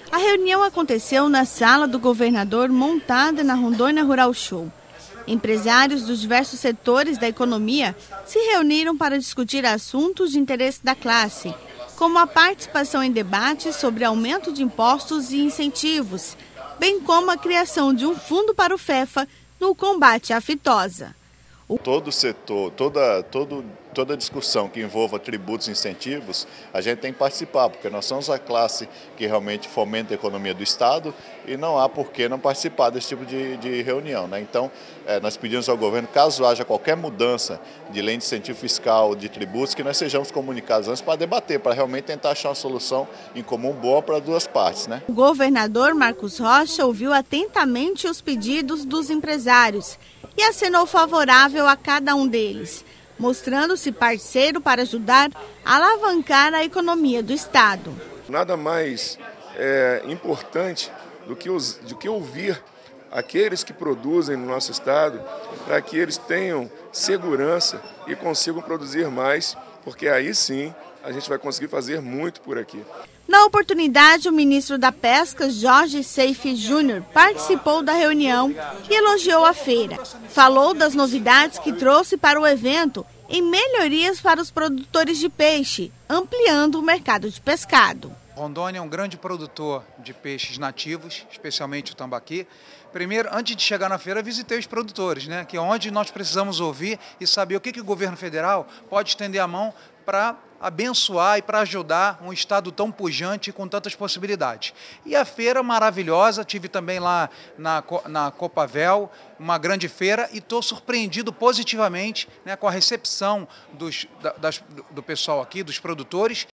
A reunião aconteceu na sala do governador montada na Rondônia Rural Show. Empresários dos diversos setores da economia se reuniram para discutir assuntos de interesse da classe, como a participação em debates sobre aumento de impostos e incentivos, bem como a criação de um fundo para o FEFA no combate à aftosa. Todo setor, toda discussão que envolva tributos e incentivos, a gente tem que participar, porque nós somos a classe que realmente fomenta a economia do Estado e não há por que não participar desse tipo de reunião, né? Então, nós pedimos ao governo, caso haja qualquer mudança de lei de incentivo fiscal, de tributos, que nós sejamos comunicados antes para debater, para realmente tentar achar uma solução em comum boa para as duas partes, né? O governador Marcos Rocha ouviu atentamente os pedidos dos empresários e acenou favorável a cada um deles, mostrando-se parceiro para ajudar a alavancar a economia do Estado. Nada mais importante do que ouvir aqueles que produzem no nosso Estado, para que eles tenham segurança e consigam produzir mais, porque aí sim a gente vai conseguir fazer muito por aqui. Na oportunidade, o ministro da Pesca, Jorge Seife Júnior, participou da reunião e elogiou a feira. Falou das novidades que trouxe para o evento em melhorias para os produtores de peixe, ampliando o mercado de pescado. Rondônia é um grande produtor de peixes nativos, especialmente o tambaqui. Primeiro, antes de chegar na feira, visitei os produtores, né? Que é onde nós precisamos ouvir e saber o que o governo federal pode estender a mão para abençoar e para ajudar um estado tão pujante e com tantas possibilidades. E a feira maravilhosa, tive também lá na Copavel, uma grande feira, e estou surpreendido positivamente, né, com a recepção do pessoal aqui, dos produtores,